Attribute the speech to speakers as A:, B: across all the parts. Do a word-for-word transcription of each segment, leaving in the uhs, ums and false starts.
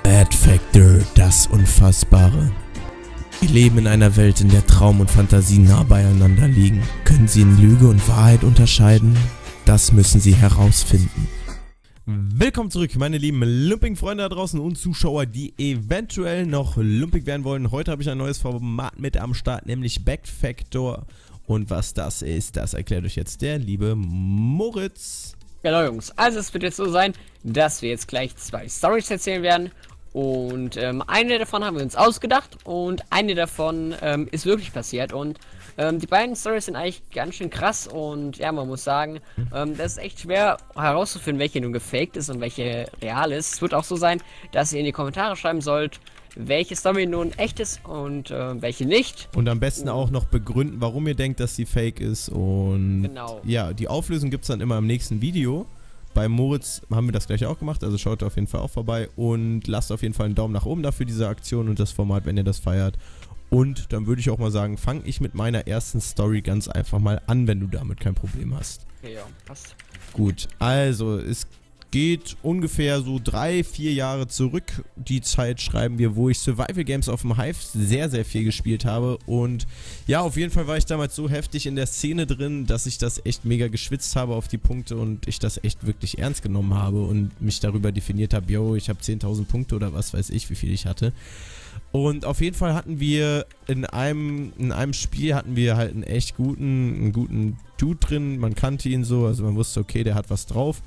A: Bad Factor, das Unfassbare. Wir leben in einer Welt, in der Traum und Fantasie nah beieinander liegen. Können Sie in Lüge und Wahrheit unterscheiden? Das müssen Sie herausfinden. Willkommen zurück, meine lieben Lumping-Freunde da draußen und Zuschauer, die eventuell noch Lumpig werden wollen. Heute habe ich ein neues Format mit am Start, nämlich Bad Factor. Und was das ist, das erklärt euch jetzt der liebe Moritz.
B: Genau, Jungs. Also es wird jetzt so sein, dass wir jetzt gleich zwei Storys erzählen werden. Und ähm, eine davon haben wir uns ausgedacht und eine davon ähm, ist wirklich passiert. Und ähm, die beiden Storys sind eigentlich ganz schön krass. Und ja, man muss sagen, ähm, das ist echt schwer herauszufinden, welche nun gefaked ist und welche real ist. Es wird auch so sein, dass ihr in die Kommentare schreiben sollt, welche Story nun echt ist und äh, welche nicht.
A: Und am besten auch noch begründen, warum ihr denkt, dass sie fake ist. Und
B: genau. Ja,
A: die Auflösung gibt es dann immer im nächsten Video. Bei Moritz haben wir das gleich auch gemacht, also schaut auf jeden Fall auch vorbei und lasst auf jeden Fall einen Daumen nach oben dafür, diese Aktion und das Format, wenn ihr das feiert. Und dann würde ich auch mal sagen, fange ich mit meiner ersten Story ganz einfach mal an, wenn du damit kein Problem hast.
B: Okay, ja, passt.
A: Gut, also es geht ungefähr so drei, vier Jahre zurück. Die Zeit schreiben wir, wo ich Survival Games auf dem Hive sehr, sehr viel gespielt habe. Und ja, auf jeden Fall war ich damals so heftig in der Szene drin, dass ich das echt mega geschwitzt habe auf die Punkte und ich das echt wirklich ernst genommen habe und mich darüber definiert habe, yo, ich habe zehntausend Punkte oder was weiß ich, wie viel ich hatte. Und auf jeden Fall hatten wir in einem, in einem Spiel hatten wir halt einen echt guten, einen guten Dude drin. Man kannte ihn so, also man wusste, okay, der hat was drauf.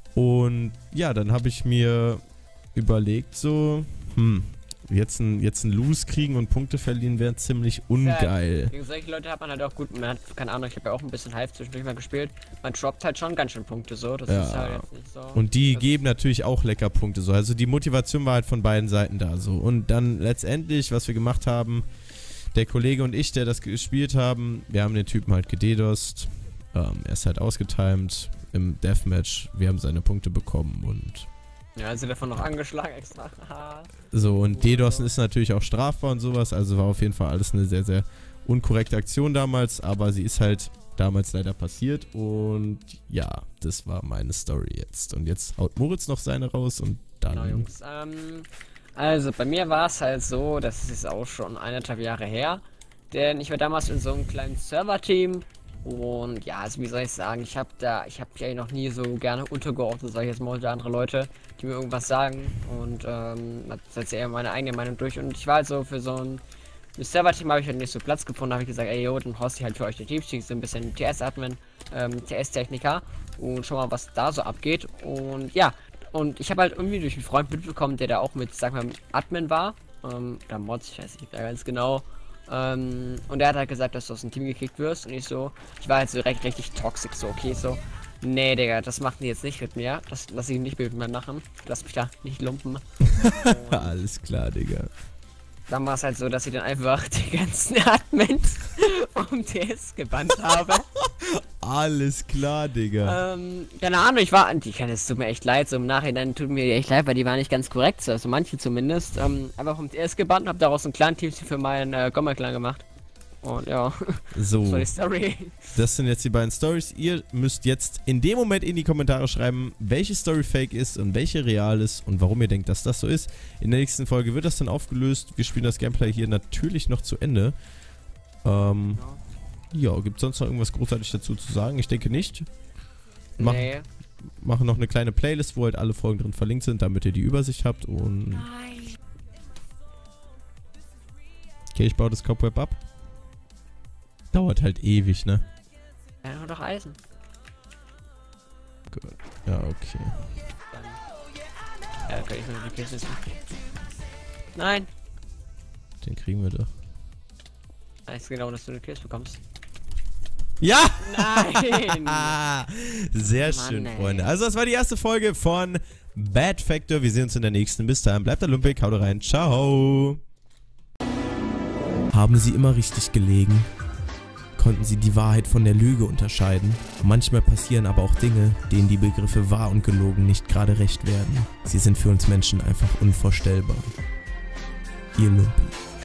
A: Und ja, dann habe ich mir überlegt so, hm, jetzt ein, jetzt ein Lose kriegen und Punkte verlieren wäre ziemlich ungeil.
B: Ja, solche Leute hat man halt auch gut, man hat, keine Ahnung, ich habe ja auch ein bisschen Hive zwischendurch mal gespielt, man droppt halt schon ganz schön Punkte so, das
A: ja.
B: ist halt jetzt nicht so.
A: Und die
B: das
A: geben natürlich auch lecker Punkte so, also die Motivation war halt von beiden Seiten da so. Und dann letztendlich, was wir gemacht haben, der Kollege und ich, der das gespielt haben, wir haben den Typen halt gededost, ähm, er ist halt ausgetimed im Deathmatch, wir haben seine Punkte bekommen und
B: ja, also davon noch angeschlagen extra.
A: So, und DDoSen ist natürlich auch strafbar und sowas, also war auf jeden Fall alles eine sehr, sehr unkorrekte Aktion damals, aber sie ist halt damals leider passiert und ja, das war meine Story jetzt. Und jetzt haut Moritz noch seine raus und dann...
B: Genau, Jungs, ähm, also bei mir war es halt so, das ist jetzt auch schon eineinhalb Jahre her, denn ich war damals in so einem kleinen Server-Team. Und ja, also wie soll ich sagen, ich habe da, ich habe ja noch nie so gerne untergeordnet, sage ich jetzt mal, unter andere Leute, die mir irgendwas sagen und ähm, das ist eher meine eigene Meinung durch und ich war halt so für so ein Server-Team habe ich halt nicht so Platz gefunden, habe ich gesagt, ey, yo, dann hoste ich halt für euch den Teamspeak, so ein bisschen T S-Admin, ähm, T S-Techniker und schau mal, was da so abgeht und ja, und ich habe halt irgendwie durch einen Freund mitbekommen, der da auch mit, sag mal, Admin war, ähm, oder Mods, ich weiß nicht mehr ganz genau. Ähm, und er hat halt gesagt, dass du aus dem Team gekickt wirst und ich so, ich war halt so recht richtig toxisch, so, okay, so, nee, Digga, das machen die jetzt nicht mit mir, das lass ich nicht mit mir machen, lass mich da nicht lumpen.
A: Alles klar, Digga.
B: Dann war es halt so, dass ich dann einfach die ganzen Admins vom T S gebannt habe.
A: Alles klar, Digga.
B: Ähm, keine Ahnung, ich war, die kann es tut mir echt leid, so im Nachhinein tut mir echt leid, weil die waren nicht ganz korrekt, so, also manche zumindest, ähm, einfach vom T S gebannt und hab daraus ein Clan-Team für meinen äh, Gommer-Clan gemacht. Und ja,
A: so,
B: das war die Story.
A: Das sind jetzt die beiden Stories. Ihr müsst jetzt in dem Moment in die Kommentare schreiben, welche Story fake ist und welche real ist und warum ihr denkt, dass das so ist. In der nächsten Folge wird das dann aufgelöst. Wir spielen das Gameplay hier natürlich noch zu Ende. Ähm, ja, ja gibt es sonst noch irgendwas großartig dazu zu sagen? Ich denke nicht. Mach,
B: nee.
A: Machen noch eine kleine Playlist, wo halt alle Folgen drin verlinkt sind, damit ihr die Übersicht habt und...
B: Nein.
A: Okay, ich baue das Cobweb ab. Dauert halt ewig, ne?
B: Ja, nur doch Eisen.
A: Gut. Ja, okay.
B: Dann, ja, okay, ich will die Kiste. Nein!
A: Den kriegen wir doch.
B: Weiß genau, dass du eine Kiste bekommst.
A: Ja!
B: Nein!
A: Sehr
B: Mann,
A: schön,
B: ey.
A: Freunde. Also, das war die erste Folge von Bad Factor. Wir sehen uns in der nächsten. Bis dahin. Bleibt Lumpig. Haut rein. Ciao! Haben Sie immer richtig gelegen? Konnten Sie die Wahrheit von der Lüge unterscheiden? Manchmal passieren aber auch Dinge, denen die Begriffe wahr und gelogen nicht gerade recht werden. Sie sind für uns Menschen einfach unvorstellbar. Ihr Lumpi.